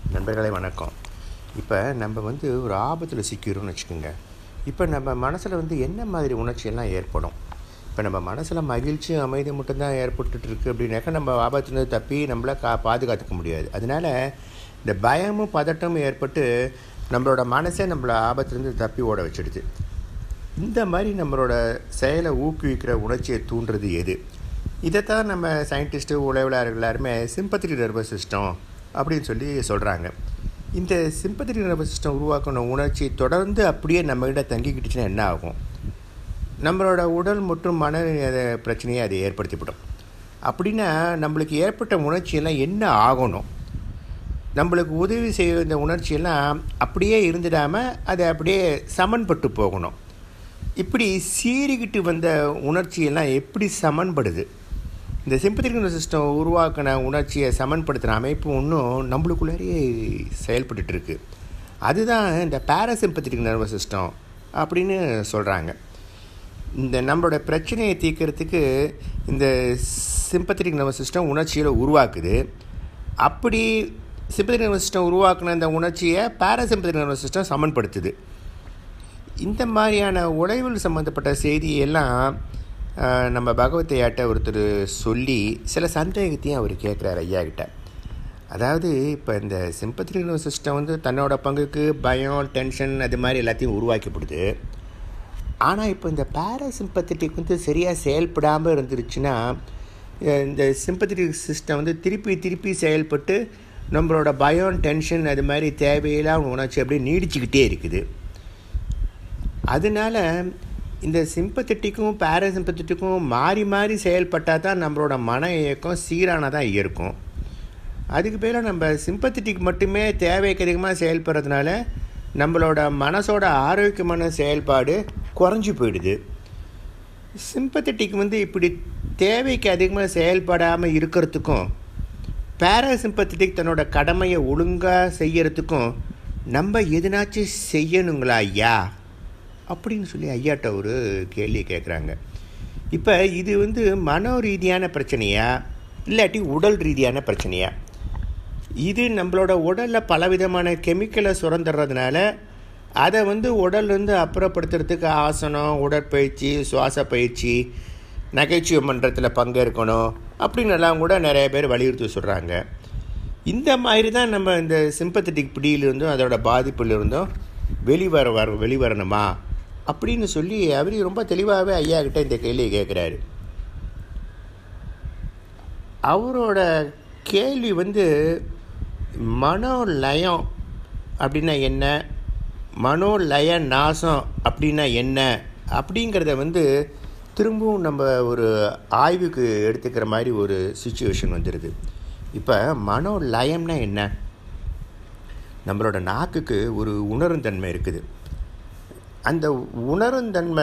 நண்பர்களே வணக்கம். இப்போ நம்ம ஒரு ஆபத்தில் சிக்கிறோம்னு வச்சுக்கோங்க. இப்போ நம்ம மனசில் என்ன மாதிரி உணர்ச்சியெல்லாம் ஏற்படும்? இப்போ நம்ம மனசில் மகிழ்ச்சி அமைதி மட்டும்தான் ஏற்பட்டுருக்கு அப்படின்னாக்கா நம்ம ஆபத்துலேருந்து தப்பி நம்மளை பாதுகாத்துக்க முடியாது. அதனால் இந்த பயமும் பதட்டமும் ஏற்பட்டு நம்மளோட மனசே நம்மளை ஆபத்துலேருந்து தப்பி ஓட வச்சிடுது. இந்த மாதிரி நம்மளோட செயலை ஊக்குவிக்கிற உணர்ச்சியை தூண்டுறது எது? இதைத்தான் நம்ம சயின்டிஸ்ட்டு உளவியலாளர்கள் எல்லாருமே சிம்பத்தட்டிக் நர்வஸ் சிஸ்டம் அப்படின்னு சொல்லி சொல்கிறாங்க. இந்த சிம்பத்தட்டிக் நர்வஸ் சிஸ்டம் உருவாக்கின உணர்ச்சி தொடர்ந்து அப்படியே நம்மகிட்ட தங்கிக்கிட்டுச்சுன்னா என்ன ஆகும்? நம்மளோட உடல் மற்றும் மன பிரச்சனையை அதை ஏற்படுத்திவிடும். அப்படின்னா நம்மளுக்கு ஏற்பட்ட உணர்ச்சியெல்லாம் என்ன ஆகணும்? நம்மளுக்கு உதவி செய்ய இந்த உணர்ச்சியெல்லாம் அப்படியே இருந்துடாமல் அதை அப்படியே சமன்பட்டு போகணும். இப்படி சீறிக்கிட்டு வந்த உணர்ச்சியெல்லாம் எப்படி சமன்படுது? இந்த சிம்பத்தட்டிக் நர்வஸ் சிஸ்டம் உருவாக்கின உணர்ச்சியை சமன்படுத்துகிற அமைப்பு ஒன்றும் நம்மளுக்குள்ளேயே செயல்பட்டுருக்கு. அதுதான் இந்த பேராசிம்பத்தட்டிக் நர்வஸ் சிஸ்டம் அப்படின்னு சொல்கிறாங்க. இந்த நம்மளோட பிரச்சனையை தீர்க்கறதுக்கு இந்த சிம்பத்தட்டிக் நர்வஸ் சிஸ்டம் உணர்ச்சியில் உருவாக்குது. அப்படி சிம்பத்தட்டிக் நர்வஸ் சிஸ்டம் உருவாக்குன இந்த உணர்ச்சியை பேராசிம்பத்தட்டிக் நர்வஸ் சிஸ்டம் சமன்படுத்துது. இந்த மாதிரியான உளவியல் சம்மந்தப்பட்ட செய்தியெல்லாம் நம்ம பகவத்தையாட்ட ஒருத்தர் சொல்லி சில சந்தேகத்தையும் அவர் கேட்குறாரு ஐயா கிட்ட. அதாவது இப்போ இந்த சிம்பத்தட்டிக் நர்வஸ் சிஸ்டம் தன்னோட பங்குக்கு பயம், டென்ஷன் அது மாதிரி எல்லாத்தையும் உருவாக்கப்படுது. ஆனால் இப்போ இந்த பேராசிம்பத்தட்டிக் சரியாக செயல்படாமல் இருந்துருச்சுன்னா இந்த சிம்பத்தட்டிக் சிஸ்டம் திருப்பி செயல்பட்டு நம்மளோட பயம், டென்ஷன் அது மாதிரி தேவையில்லாம உணர்ச்சி அப்படியே நீடிச்சுக்கிட்டே இருக்குது. அதனால் இந்த சிம்பத்தட்டிக்கும் பேராசிம்பத்தட்டிக்கும் மாறி மாறி செயல்பட்டால் தான் நம்மளோட மன இயக்கம் சீரானதாக இருக்கும். அதுக்கு பேர நம்ம சிம்பத்தட்டிக் மட்டுமே தேவைக்கு அதிகமாக செயல்படுறதுனால நம்மளோட மனசோட ஆரோக்கியமான செயல்பாடு குறைஞ்சி போயிடுது. சிம்பத்தட்டிக் இப்படி தேவைக்கு அதிகமாக செயல்படாமல் இருக்கிறதுக்கும் பேராசிம்பத்தட்டிக் தன்னோட கடமையை ஒழுங்காக செய்யறதுக்கும் நம்ம எதுனாச்சும் செய்யணுங்களா ஐயா அப்படின்னு சொல்லி ஐயாட்ட ஒரு கேள்வி கேட்குறாங்க. இப்போ இது மனோ ரீதியான பிரச்சனையா இல்லாட்டி உடல் ரீதியான பிரச்சனையா? இது நம்மளோட உடலில் பலவிதமான கெமிக்கலை சுரந்துடுறதுனால அதை உடல்லேருந்து அப்புறப்படுத்துறதுக்கு ஆசனம், உடற்பயிற்சி, சுவாச பயிற்சி, நகைச்சுவை மன்றத்தில் பங்கேற்கணும் அப்படின்னு எல்லாம் கூட நிறைய பேர் வலியுறுத்தி சொல்கிறாங்க. இந்த மாதிரி தான் நம்ம இந்த சிம்பத்தட்டிக் பிடியிலிருந்தும் அதோட பாதிப்பிலிருந்தும் வெளிவரணுமா அப்படின்னு சொல்லி அவர் ரொம்ப தெளிவாகவே ஐயா கிட்ட இந்த கேள்வியை கேட்குறாரு. அவரோட கேள்வி மனோலயம் அப்படின்னா என்ன, மனோலய நாசம் அப்படின்னா என்ன அப்படிங்கிறத திரும்பவும் நம்ம ஒரு ஆய்வுக்கு எடுத்துக்கிற மாதிரி ஒரு சிச்சுவேஷன் வந்துடுது. இப்போ மனோலயம்னா என்ன? நம்மளோட நாக்குக்கு ஒரு உணருந்தன்மை இருக்குது. அந்த உணருந்தன்மை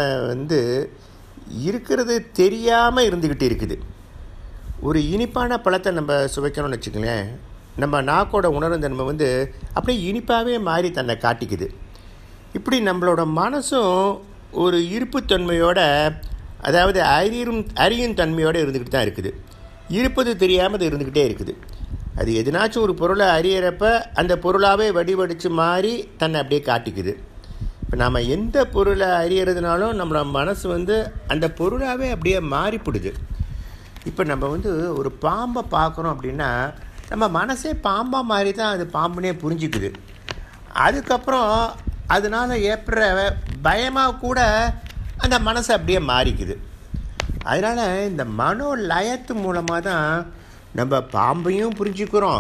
இருக்கிறது தெரியாமல் இருந்துக்கிட்டு இருக்குது. ஒரு இனிப்பான பழத்தை நம்ம சுவைக்கணும்னு வச்சுக்கோங்களேன், நம்ம நாக்கோட உணருந்தன்மை அப்படியே இனிப்பாகவே மாறி தன்னை காட்டிக்குது. இப்படி நம்மளோட மனசும் ஒரு இருப்புத்தன்மையோட, அதாவது அறியும் தன்மையோடு இருந்துக்கிட்டு தான் இருக்குது. இருப்பது தெரியாமல் அது இருந்துக்கிட்டே இருக்குது. அது எதுனாச்சும் ஒரு பொருளை அறியறப்ப அந்த பொருளாகவே வடிவடித்து மாறி தன்னை அப்படியே காட்டிக்குது. இப்போ நாம் எந்த பொருளை அறியறதுனாலும் நம்மளோட மனசு அந்த பொருளாகவே அப்படியே மாறிப்படுது. இப்போ நம்ம ஒரு பாம்பை பார்க்குறோம் அப்படின்னா நம்ம மனசே பாம்பாக மாதிரி தான் அது பாம்புனே புரிஞ்சிக்குது. அதுக்கப்புறம் அதனால் ஏற்படுற பயமாக கூட அந்த மனசை அப்படியே மாறிக்குது. அதனால் இந்த மனோலயத்து மூலமாக தான் நம்ம பாம்பையும் புரிஞ்சுக்கிறோம்.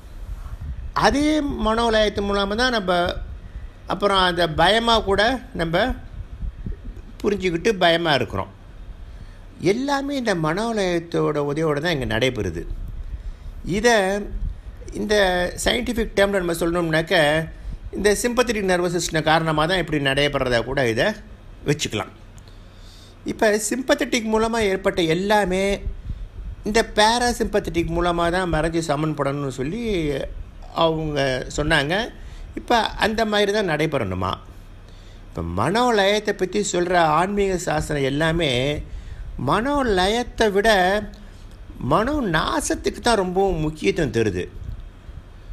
அதே மனோலயத்து மூலமாக தான் நம்ம அப்புறம் அந்த பயமாக கூட நம்ம புரிஞ்சுக்கிட்டு பயமாக இருக்கிறோம். எல்லாமே இந்த மனோலயத்தோட உதவியோடு தான் இங்கே நடைபெறுது. இதை இந்த சயின்டிஃபிக் டேர்மில் நம்ம சொல்லணும்னாக்க இந்த சிம்பத்தட்டிக் நர்வஸ் சிஸ்டம் காரணமாக தான் இப்படி நடைபெறதா கூட இதை வச்சுக்கலாம். இப்போ சிம்பத்தட்டிக் மூலமாக ஏற்பட்ட எல்லாமே இந்த பேராசிம்பத்தட்டிக் மூலமாக தான் மறைஞ்சி சமன்படணும்னு சொல்லி அவங்க சொன்னாங்க. இப்போ அந்த மாதிரி தான் நடைபெறணுமா? இப்போ மனோலயத்தை பற்றி சொல்கிற ஆன்மீக சாஸ்திரம் எல்லாமே மனோலயத்தை விட மனோ நாசத்துக்கு தான் ரொம்ப முக்கியத்துவம் தருது.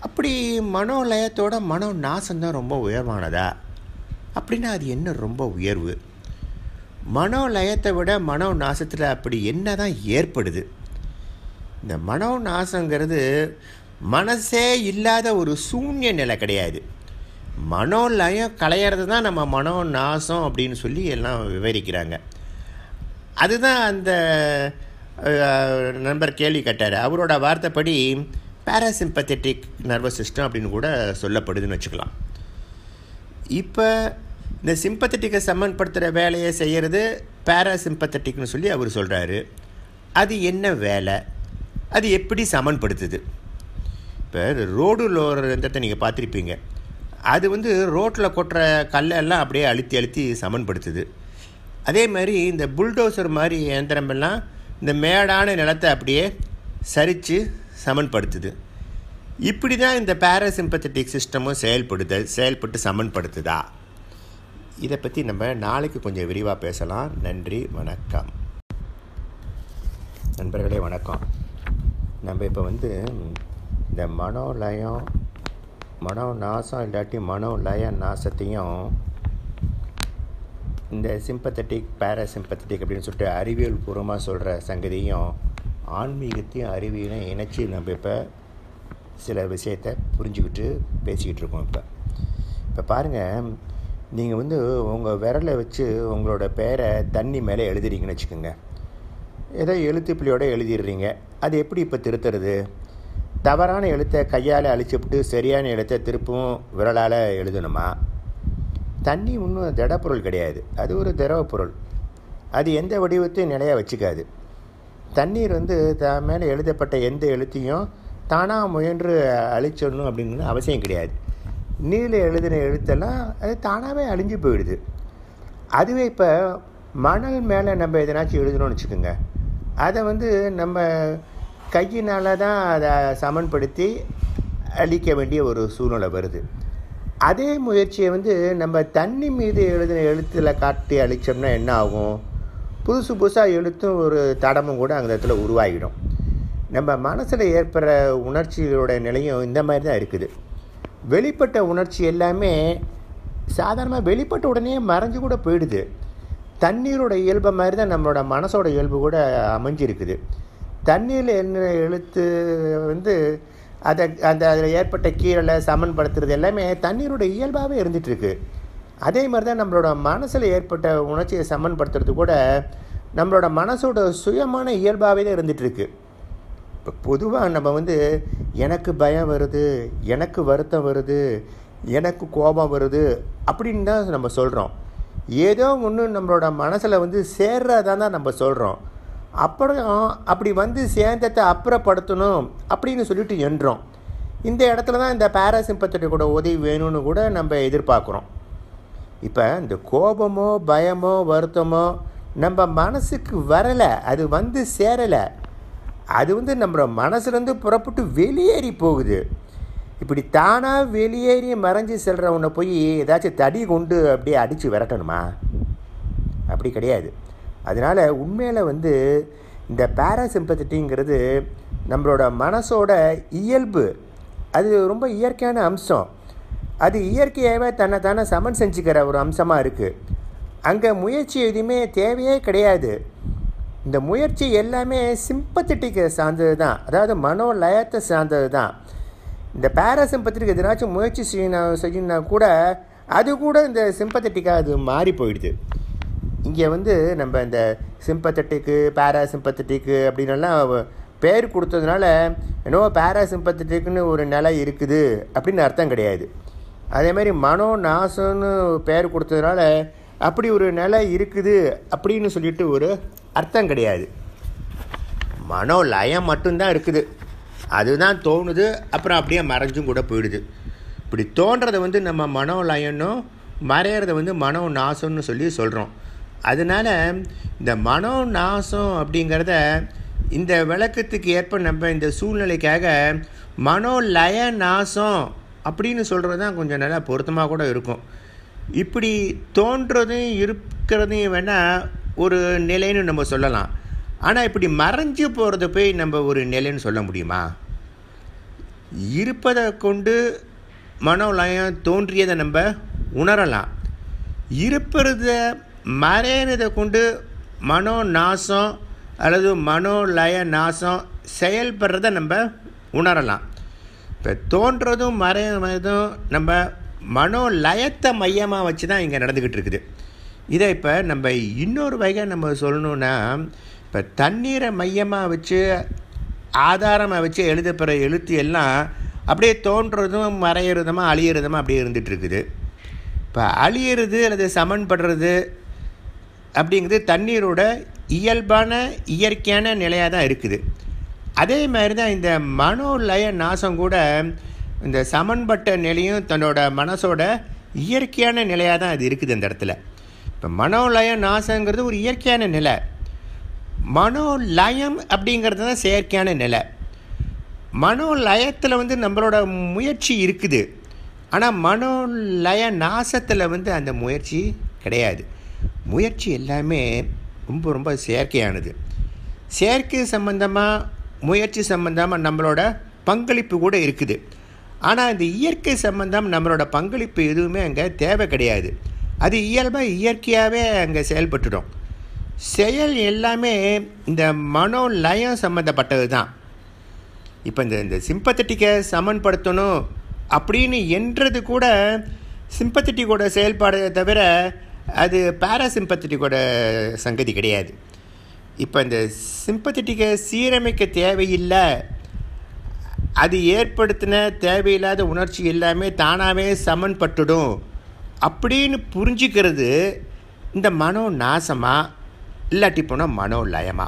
அப்படி மனோலயத்தோட மனோ நாசம்தான் ரொம்ப உயர்வானதா அப்படின்னா அது என்ன ரொம்ப உயர்வு? மனோலயத்தை விட மனோ நாசத்தில் அப்படி என்ன தான் ஏற்படுது? இந்த மனோ நாசங்கிறது மனசே இல்லாத ஒரு சூன்ய நிலை கிடையாது. மனோலயம் களையிறது தான் நம்ம மனோ நாசம் அப்படின்னு சொல்லி எல்லாம் விவரிக்கிறாங்க. அதுதான் அந்த நண்பர் கேள்வி கேட்டார். அவரோட வார்த்தைப்படி பேராசிம்பத்தட்டிக் நர்வஸ் சிஸ்டம் அப்படின்னு கூட சொல்லப்படுதுன்னு வச்சுக்கலாம். இப்போ இந்த சிம்பத்தட்டிக்கை சமன்படுத்துகிற வேலையை செய்கிறது பேராசிம்பத்தட்டிக்னு சொல்லி அவர் சொல்கிறாரு. அது என்ன வேலை? அது எப்படி சமன்படுத்துது? இப்போ ரோடில் ஒரு எந்திரத்தை நீங்கள் பார்த்துருப்பீங்க. அது ரோட்டில் கொட்டுற கல்லெல்லாம் அப்படியே அழுத்தி அழுத்தி சமன்படுத்துது. அதே மாதிரி இந்த புல்டோசர் மாதிரி இயந்திரமெல்லாம் இந்த மேடான நிலத்தை அப்படியே சரித்து சமன்படுத்துது. இப்படி தான் இந்த பேராசிம்பத்தட்டிக் சிஸ்டமும் செயல்பட்டு சமன்படுத்துதா? இதை பற்றி நம்ம நாளைக்கு கொஞ்சம் விரிவாக பேசலாம். நன்றி, வணக்கம். நண்பர்களே வணக்கம். நம்ம இப்போ இந்த மனோலயம், மனோ நாசம் இல்லாட்டி மனோலய நாசத்தையும் இந்த சிம்பத்தட்டிக் பேராசிம்பத்தட்டிக் அப்படின்னு சொல்லிட்டு அறிவியல் பூர்வமாக சொல்கிற சங்கதியும் ஆன்மீகத்தையும் அறிவியலையும் இணைச்சி நம்ம இப்போ சில விஷயத்தை புரிஞ்சுக்கிட்டு பேசிக்கிட்டு இருக்கோம். இப்போ பாருங்கள், நீங்கள் உங்கள் விரலை வச்சு உங்களோட பேரை தண்ணி மேலே எழுதுறீங்கன்னு வச்சுக்கோங்க. ஏதோ எழுத்துப்பிள்ளையோடு எழுதிடுறீங்க. அது எப்படி இப்போ திருத்துறது? தவறான எழுத்தை கையால் அழிச்சுவிட்டு சரியான எழுத்தை திருப்பவும் விரலால் எழுதணுமா? தண்ணி ஒன்றும் திடப்பொருள் கிடையாது, அது ஒரு திரவ பொருள். அது எந்த வடிவத்தையும் நிலையாக வச்சுக்காது. தண்ணீர் மேலே எழுதப்பட்ட எந்த எழுத்தையும் தானாக முயன்று அழிச்சிடணும் அப்படின்னு அவசியம் கிடையாது. நீரில் எழுதின எழுத்தெல்லாம் அது தானாகவே அழிஞ்சு போயிடுது. அதுவே இப்போ மணல் மேலே நம்ம எதனாச்சும் எழுதணும்னு வச்சுக்கோங்க, அதை நம்ம கையினால் தான் அதை சமன்படுத்தி அழிக்க வேண்டிய ஒரு சூழ்நிலை வருது. அதே முயற்சியை நம்ம தண்ணி மீது எழுதின எழுத்தில் காட்டி அழித்தோம்னா என்ன ஆகும்? புதுசாக எழுத்தும் ஒரு தடமும் கூட அந்த இடத்துல உருவாகிடும். நம்ம மனசில் ஏற்படுற உணர்ச்சிகளோட நிலையும் இந்த மாதிரி தான் இருக்குது. வெளிப்பட்ட உணர்ச்சி எல்லாமே சாதாரணமாக வெளிப்பட்ட உடனே மறைஞ்சு கூட போயிடுது. தண்ணீரோட இயல்பை மாதிரி தான் நம்மளோட மனசோட இயல்பு கூட அமைஞ்சிருக்குது. தண்ணீரில் என்ன எழுத்து அதில் ஏற்பட்ட கீரலை சமன்படுத்துறது எல்லாமே தண்ணீரோட இயல்பாகவே இருந்துகிட்ருக்கு. அதே மாதிரி தான் நம்மளோட மனசில் ஏற்பட்ட உணர்ச்சியை சமன்படுத்துறது கூட நம்மளோட மனசோட சுயமான இயல்பாகவே தான் இருந்துகிட்ருக்கு. இப்போ பொதுவாக நம்ம எனக்கு பயம் வருது, எனக்கு வருத்தம் வருது, எனக்கு கோபம் வருது அப்படின்னு தான் நம்ம சொல்கிறோம். ஏதோ ஒன்று நம்மளோட மனசில் சேர்றதான் தான் நம்ம சொல்கிறோம். அப்புறம் அப்படி சேர்ந்தத்தை அப்புறப்படுத்தணும் அப்படின்னு சொல்லிட்டு என்றோம். இந்த இடத்துல தான் இந்த பேராசிம்பத்தட்டிக்கோட உதவி வேணும்னு கூட நம்ம எதிர்பார்க்குறோம். இப்போ இந்த கோபமோ பயமோ வருத்தமோ நம்ம மனசுக்கு வரலை, அது சேரலை. அது நம்ம மனசுலேருந்து புறப்பட்டு வெளியேறி போகுது. இப்படி தானாக வெளியேறி மறைஞ்சி செல்கிறவனை போய் ஏதாச்சும் தடி கொண்டு அப்படியே அடித்து விரட்டணுமா? அப்படி கிடையாது. அதனால் உண்மையில் இந்த பேராசிம்பத்தட்டிங்கிறது நம்மளோட மனசோட இயல்பு. அது ரொம்ப இயற்கையான அம்சம். அது இயற்கையாகவே தன்னை சமன் செஞ்சுக்கிற ஒரு அம்சமாக இருக்குது. அங்கே முயற்சி எதுவுமே தேவையே கிடையாது. இந்த முயற்சி எல்லாமே சிம்பத்தட்டிக்கை சார்ந்தது தான், அதாவது மனோலயத்தை சார்ந்தது தான். இந்த பேராசிம்பத்தட்டிக் எதனாச்சும் முயற்சி செய்யணும்னா கூட அது கூட இந்த சிம்பத்தட்டிக்காக அது மாறி போயிடுது. இங்கே நம்ம இந்த சிம்பத்தட்டிக்கு பேராசிம்பத்தட்டிக்கு அப்படின்னெல்லாம் பேர் கொடுத்ததுனால என்னவோ பேராசிம்பத்தட்டிக்குன்னு ஒரு நிலை இருக்குது அப்படின்னு அர்த்தம் கிடையாது. அதேமாதிரி மனோ நாசம்னு பேர் கொடுத்ததுனால அப்படி ஒரு நிலை இருக்குது அப்படின்னு சொல்லிட்டு ஒரு அர்த்தம் கிடையாது. மனோலயம் மட்டும்தான் இருக்குது. அதுதான் தோணுது, அப்புறம் அப்படியே மறைஞ்சும் கூட போயிடுது. இப்படி தோன்றதை நம்ம மனோலயம்னும் மறையிறத மனோ நாசம்னு சொல்லி சொல்கிறோம். அதனால் இந்த மனோ நாசம் அப்படிங்கிறத இந்த விளக்கத்துக்கு ஏற்ப நம்ம இந்த சூழ்நிலைக்காக மனோலய நாசம் அப்படின்னு சொல்கிறது தான் கொஞ்சம் நல்லா பொருத்தமாக கூட இருக்கும். இப்படி தோன்றதையும் இருக்கிறதையும் வேணால் ஒரு நிலைன்னு நம்ம சொல்லலாம். ஆனால் இப்படி மறைஞ்சு போகிறத போய் நம்ம ஒரு நிலைன்னு சொல்ல முடியுமா? இருப்பதை கொண்டு மனோலயம் தோன்றியதை நம்ம உணரலாம். இருப்பத மறையிறதை கொண்டு மனோ நாசம் அல்லது மனோலய நாசம் செயல்படுறத நம்ம உணரலாம். இப்போ தோன்றதும் மறைவதும் நம்ம மனோலயத்தை மையமாக வச்சு தான் இங்கே நடந்துக்கிட்டு இருக்குது. இதை இப்போ நம்ம இன்னொரு வகை நம்ம சொல்லணுன்னா, இப்போ தண்ணீரை மையமாக வச்சு ஆதாரமாக வச்சு எழுதப்படுற எழுத்து எல்லாம் அப்படியே தோன்றதும் மறையிறதுமா அழியிறதுமா அப்படியே இருந்துகிட்ருக்குது. இப்போ அழியிறது அல்லது சமன்படுறது அப்படிங்கிறது தண்ணீரோட இயல்பான இயற்கையான நிலையாக தான் இருக்குது. அதே மாதிரி தான் இந்த மனோலய நாசம் கூட இந்த சமன்பட்ட நிலையும் தன்னோட மனசோட இயற்கையான நிலையாக தான் அது இருக்குது அந்த இடத்துல. இப்போ மனோலய நாசங்கிறது ஒரு இயற்கையான நிலை, மனோலயம் அப்படிங்கிறது தான் செயற்கையான நிலை. மனோலயத்தில் நம்மளோட முயற்சி இருக்குது, ஆனால் மனோலய நாசத்தில் அந்த முயற்சி கிடையாது. முயற்சி எல்லாமே ரொம்ப ரொம்ப செயற்கையானது. செயற்கை சம்பந்தமாக முயற்சி சம்பந்தமாக நம்மளோட பங்களிப்பு கூட இருக்குது. ஆனால் இந்த இயற்கை சம்பந்தம் நம்மளோட பங்களிப்பு எதுவுமே அங்கே தேவை கிடையாது. அது இயல்பாக இயற்கையாகவே அங்கே செயல்பட்டுடும். செயல் எல்லாமே இந்த மனோலயம் சம்மந்தப்பட்டது தான். இப்போ இந்த சிம்பத்தட்டிக்கை சமன்படுத்தணும் அப்படின்னு என்றது கூட சிம்பத்தட்டிக்கோட செயல்பாடு தவிர அது பாராசிம்பத்தட்டிக்கோட சங்கதி கிடையாது. இப்போ இந்த சிம்பத்தட்டிக்கை சீரமைக்க தேவையில்லை, அது ஏற்படுத்தின தேவையில்லாத உணர்ச்சி எல்லாமே தானாகவே சமன்பட்டுடும் அப்படின்னு புரிஞ்சிக்கிறது இந்த மனோ நாசமாக இல்லாட்டி போனால் மனோலயமா.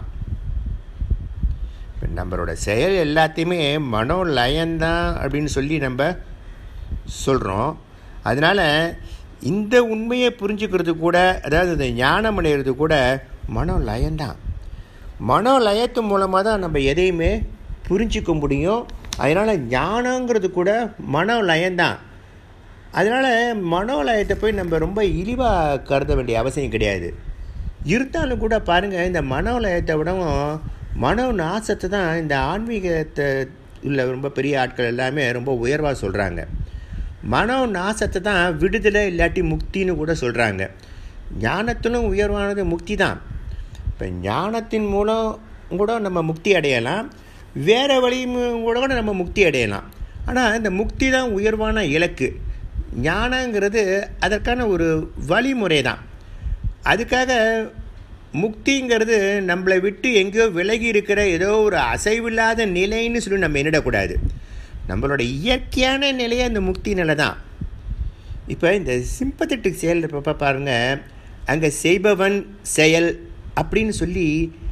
இப்போ நம்மளோட செயல் எல்லாத்தையுமே மனோலயம்தான் அப்படின்னு சொல்லி நம்ம சொல்கிறோம். அதனால் இந்த உண்மையை புரிஞ்சுக்கிறது கூட, அதாவது இந்த ஞானம் அடைகிறது கூட மனோலயம்தான். மனோலயத்து மூலமாக தான் நம்ம எதையுமே புரிஞ்சிக்க முடியும். அதனால் ஞானங்கிறது கூட மனோலயம்தான். அதனால் மனோலயத்தை போய் நம்ம ரொம்ப இழிவாக கருத வேண்டிய அவசியம் கிடையாது. இருந்தாலும் கூட பாருங்கள், இந்த மனோலயத்தை விடவும் மனோ நாசத்தை தான் இந்த ஆன்மீகத்தை உள்ள ரொம்ப பெரிய ஆட்கள் எல்லாமே ரொம்ப உயர்வாக சொல்கிறாங்க. மனோ நாசத்தை தான் விடுதலை இல்லாட்டி முக்தின்னு கூட சொல்கிறாங்க. ஞானத்திலும் உயர்வானது முக்தி தான். இப்போ ஞானத்தின் மூலம் கூட நம்ம முக்தி அடையலாம், வேறு வழியும் கூட நம்ம முக்தி அடையலாம். ஆனால் இந்த முக்தி தான் உயர்வான இலக்கு. ஞானங்கிறது அதற்கான ஒரு வழிமுறை தான். அதுக்காக முக்திங்கிறது நம்மளை விட்டு எங்கேயோ விலகி இருக்கிற ஏதோ ஒரு அசைவில்லாத நிலைன்னு சொல்லி நம்ம எண்ணிடக்கூடாது. நம்மளோட இயற்கையான நிலையே அந்த முக்தி நிலை தான். இப்போ இந்த சிம்பத்தட்டிக் செயல் இப்போ பாருங்கள், அங்கே செய்பவன் செயல் அப்படின்னு சொல்லி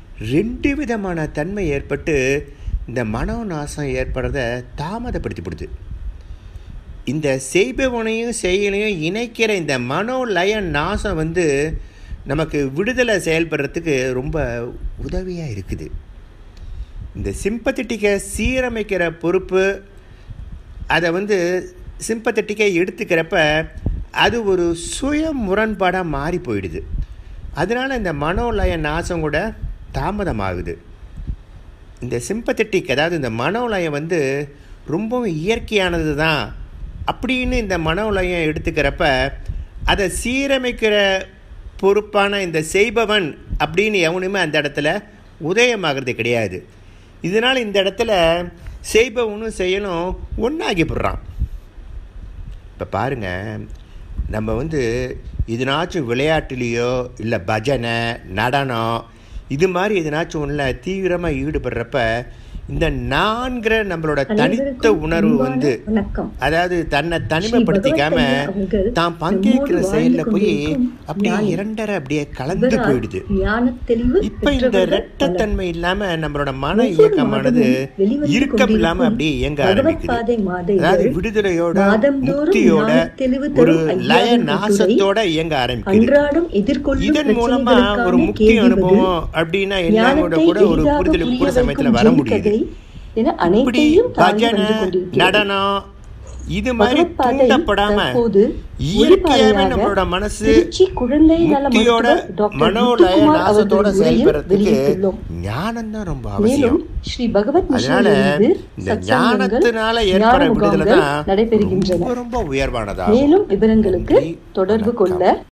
2 விதமான தன்மை ஏற்பட்டு இந்த மனோநாசம் ஏற்படுறத தாமதப்படுத்திப்படுது. இந்த செய்பவனையும் செயலையும் இணைக்கிற இந்த மனோலய நாசம் நமக்கு விடுதலை செயல்படுறதுக்கு ரொம்ப உதவியாக இருக்குது. இந்த சிம்பத்தட்டிக்கை சீரமைக்கிற பொறுப்பு அதை சிம்பத்தட்டிக்கை எடுத்துக்கிறப்ப அது ஒரு சுய முரண்பாடாக மாறி போயிடுது. அதனால் இந்த மனோலய நாசம் கூட தாமதமாகுது. இந்த சிம்பத்தட்டிக், அதாவது இந்த மனோலயம் ரொம்பவும் இயற்கையானது தான் அப்படின்னு இந்த மனோலயம் எடுத்துக்கிறப்ப அதை சீரமைக்கிற பொறுப்பான இந்த செய்பவன் அப்படின்னு எவனுமே அந்த இடத்துல உதயமாகிறது கிடையாது. இதனால் இந்த இடத்துல செய்பவனும் செயலும் ஒன்றாகி போடுறான். இப்போ பாருங்கள், நம்ம எதுனாச்சும் விளையாட்டுலேயோ இல்லை பஜனை நடனம் இது மாதிரி எதுனாச்சும் ஒன்றில் தீவிரமாக ஈடுபடுறப்ப இந்த நான்கிற நம்மளோட தனித்த உணர்வு அதாவது தன்னை தனிமைப்படுத்திக்காம தான் பங்கேற்கிற செயலில் போய் அப்படியே இரண்டரை அப்படியே கலந்து போயிடுது. இப்போ இந்த இரட்டத்தன்மை இல்லாமல் நம்மளோட மன இயக்கமானது இறுக்கம் இல்லாமல் அப்படியே இயங்க ஆரம்பிக்குது. அதாவது விடுதலையோட முக்தியோட ஒரு லய நாசத்தோட இயங்க ஆரம்பிக்குது. இதன் மூலமா ஒரு முக்தி அனுபவம் அப்படின்னா என்னோட கூட ஒரு புரிதலுக்கு கூட சமயத்தில் வர முடியுது. இப்படி பஜனை நடனம் இது மாதிரி பகவத் பாதை தூண்டப்படாம தற்போது இயற்கையாவே ஒளிபாதையாக நம்மளோட மனசு திருச்சி குழந்தை நல முக்தியோட மருத்துவர் டாக்டர் மனோலய முத்துக்குமார் நாசத்தோட அவர்களின் உரையில் செயல்படுறதுக்கு வெளியிட்டுள்ளோம். ஞானம் தான் ரொம்ப மேலும் அவசியம். ஸ்ரீ பகவத் அதனால மிஷனிலிருந்து இந்த சத்சங்கங்கள், ஞானத்தினால ஞான ஏற்பட விடுதலை முகாம்கள் தான் நடைபெறுகின்றன. ரொம்ப ரொம்ப உயர்வானதாகும். மேலும் விவரங்களுக்கு நன்றி, தொடர்பு வணக்கம். கொள்ள